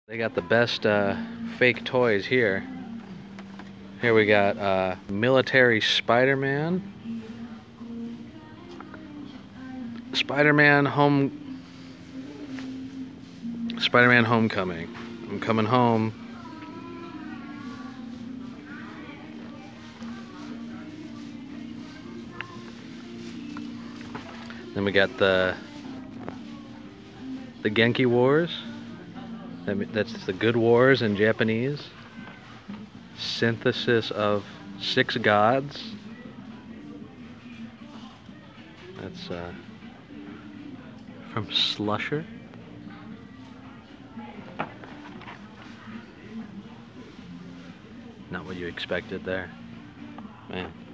They got the best fake toys here. Here we got military Spider-Man. Spider-Man Homecoming. I'm coming home. Then we got the Genki Wars. That's the Good Wars in Japanese. Synthesis of 6 gods. That's from Slusher. Not what you expected there, man.